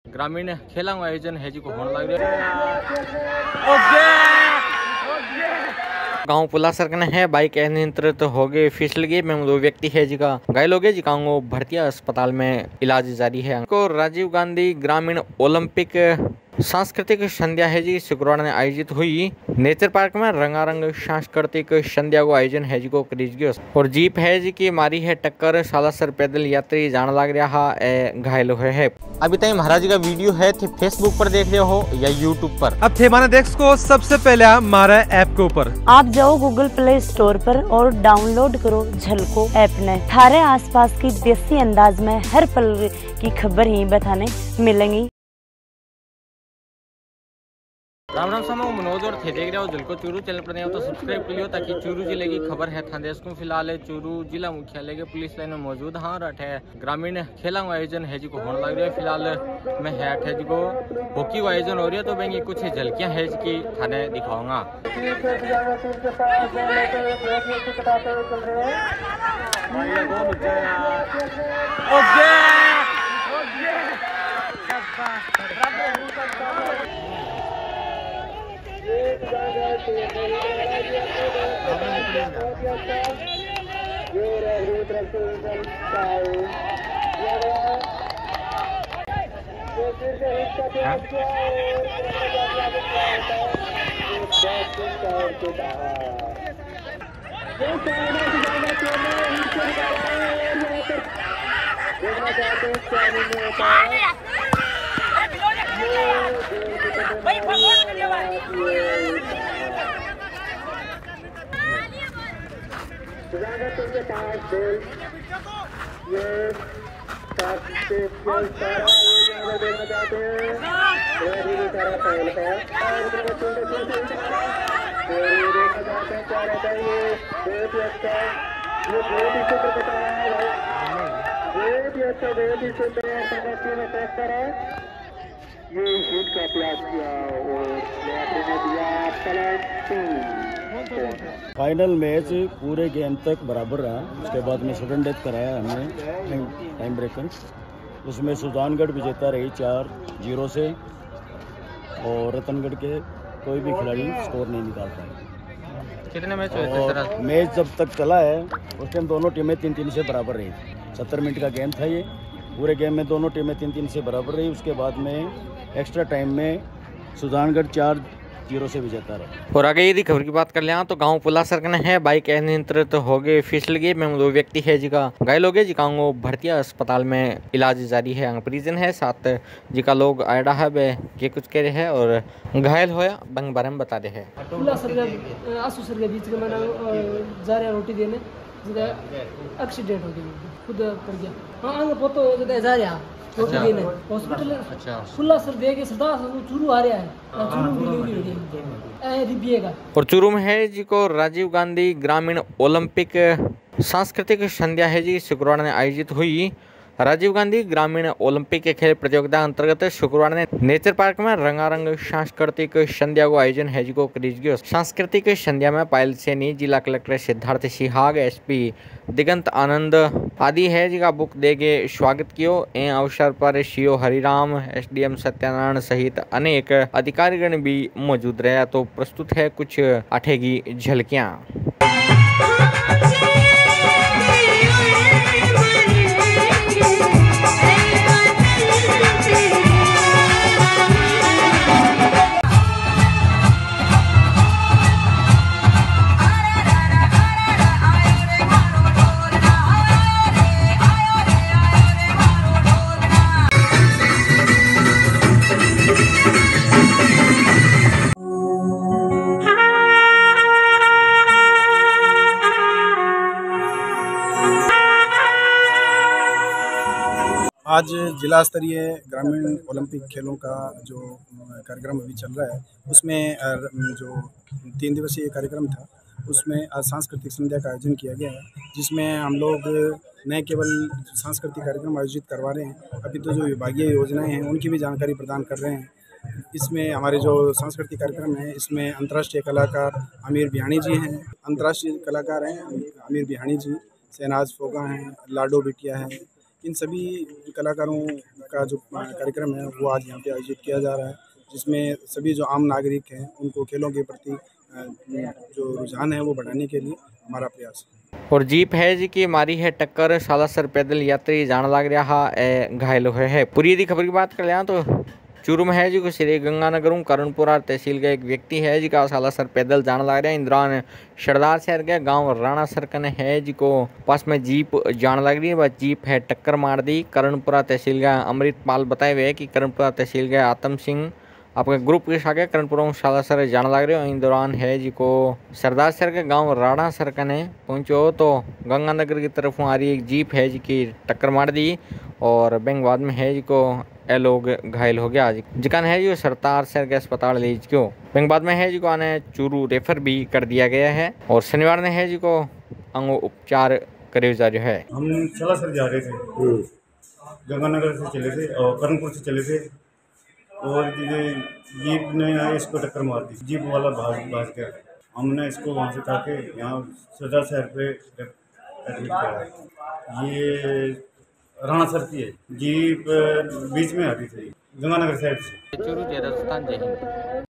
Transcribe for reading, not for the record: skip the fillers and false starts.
ग्रामीण खेलों का आयोजन है जी को होने लग रहा गाँव पुला सरकने है बाइक अनियंत्रित हो गए फिसल गए में 2 व्यक्ति है जिका घायल हो गए जिका को भर्तिया अस्पताल में इलाज जारी है। को राजीव गांधी ग्रामीण ओलंपिक सांस्कृतिक संध्या है जी शुक्रवार ने आयोजित हुई। नेचर पार्क में रंगारंग सांस्कृतिक संध्या को आयोजन है जी को करीज गयो और जीप है जी की मारी है टक्कर सालासर पैदल यात्री जान लग रहा है घायल हुए है। अभी तक महाराज का वीडियो है थे फेसबुक पर देख रहे हो या यूट्यूब पर। अब थे माने देख को सबसे पहले हमारा ऐप के ऊपर आप जाओ गूगल प्ले स्टोर पर और डाउनलोड करो झलको ऐप ने। थारे आसपास की देसी अंदाज में हर पल की खबर ही बताने मिलेंगी। राम राम समूह मनोज और थे देख रहे हो झलको चूरू चैनल पर नहीं हो तो सब्सक्राइब कर लियो ताकि चूरू जिले की खबर है थाने को फिलहाल चूरू जिला मुख्यालय के पुलिस लाइन में मौजूद हाँ रट है ग्रामीण खेलों का आयोजन है जी को होने लग रहा है। फिलहाल मैं हैट है जी को हॉकी का आयोजन हो रही है तो मैं कुछ झलकियां है जी थाने दिखाऊंगा। फाइनल मैच पूरे गेम तक बराबर रहा। उसके बाद में सडन डेथ कराया हमने टाइम ब्रेकर। उसमें सुजानगढ़ विजेता रही 4-0 से और रतनगढ़ के कोई भी खिलाड़ी स्कोर नहीं निकाल पाए। कितने मैच हुए थे सर? मैच जब तक चला है उस टाइम दोनों टीमें 3-3 से बराबर रही। 70 मिनट का गेम था ये। पूरे गेम में दोनों टीमें 3-3 से बराबर रही। उसके बाद में एक्स्ट्रा टाइम में सुजानगढ़ 4-0 से विजेता रहा। और आगे यदि खबर की बात कर लिया तो गांव पुला सरकने है बाइक अनियंत्रित हो गए फिसल गए में 2 व्यक्ति है जिका घायल हो गए जिका को भर्तिया अस्पताल में इलाज जारी है। परिजन है साथ जिका लोग आयडा है वे ये कुछ कह रहे हैं और घायल होया बंग बारे में बता रहे हैं। पुला सर आसू सर के बीच में मैंने जा रहा रोटी देने एक्सीडेंट हो गया खुद पड़ गया। हाँ आगे पोतो जा रहा हॉस्पिटल पुला सर दे के सदा चूरू आ रहा है चूरू डिलीवरी हो गई और चूरू में है जी को राजीव गांधी ग्रामीण ओलंपिक सांस्कृतिक संध्या है जी शुक्रवार ने आयोजित हुई। राजीव गांधी ग्रामीण ओलंपिक के खेल प्रतियोगिता अंतर्गत शुक्रवार ने नेचर पार्क में रंगारंग सांस्कृतिक संध्या को आयोजन है जी को करीज गयो। सांस्कृतिक संध्या में पायल सैनी, जिला कलेक्टर सिद्धार्थ सिहाग, एसपी दिगंत आनंद आदि है जी का बुक दे के स्वागत कियो। ए अवसर पर सीओ हरिराम, एसडीएम सत्यानारायण सहित अनेक अधिकारीगण भी मौजूद रहे। तो प्रस्तुत है कुछ अठेगी झलकियां। आज जिला स्तरीय ग्रामीण ओलंपिक खेलों का जो कार्यक्रम अभी चल रहा है उसमें जो 3 दिवसीय कार्यक्रम था उसमें आज सांस्कृतिक संध्या का आयोजन किया गया है, जिसमें हम लोग न केवल सांस्कृतिक कार्यक्रम आयोजित करवा रहे हैं अभी तो जो विभागीय योजनाएं हैं उनकी भी जानकारी प्रदान कर रहे हैं। इसमें हमारे जो सांस्कृतिक कार्यक्रम है इसमें अंतर्राष्ट्रीय कलाकार आमिर बिहानी जी हैं, अंतर्राष्ट्रीय कलाकार हैं आमिर बिहानी जी, शहनाज फोगा हैं, लाडो बिटिया हैं, इन सभी कलाकारों का जो कार्यक्रम है वो आज यहाँ पे आयोजित किया जा रहा है, जिसमें सभी जो आम नागरिक हैं उनको खेलों के प्रति जो रुझान है वो बढ़ाने के लिए हमारा प्रयास है। और जीप है जी की मारी है टक्कर, सालासर पैदल यात्री जान लग रहा घायल हुए है। पूरी यदि खबर की बात कर लिया तो चूरू में है जी को श्री गंगानगर करणपुरा तहसील का एक व्यक्ति है जी का सालासर पैदल जाने लग रहा है। इन दौरान सरदार शहर के गांव राणा सरकन है जी को पास में जीप जाने लग रही है। वह जीप है टक्कर मार दी। करणपुरा तहसील का अमृतपाल बताए हुए कि करणपुरा तहसील का आतम सिंह आपके ग्रुप के साथ करणपुरा सालासर जाने लग रहे हो। इन दौरान है जी को सरदार शहर के गांव राणा सरकन पहुंचो तो गंगानगर की तरफ आ रही एक जीप है जी की टक्कर मार दी और बैंक बाद में है जी को ए लोग घायल हो गया। जिकान है जी सरदार शहर के अस्पताल ले क्यों बैंक बाद में है जी को आने चूरू रेफर भी कर दिया गया है और शनिवार ने है जी को अंगो उपचार करे जा रहा है। हम सालासर जा रहे थे, गंगानगर से चले थे और करणपुर से चले थे और जीप ने इसको टक्कर मार दी। जीप वाला भाग गया। हमने इसको वहाँ से उठा के यहाँ सरदार शहर पे एडमिट कराया। ये राणा सर की है। जीप बीच में आ रही थी गंगानगर साइड से। चूरू जय राजस्थान, जय हिंद।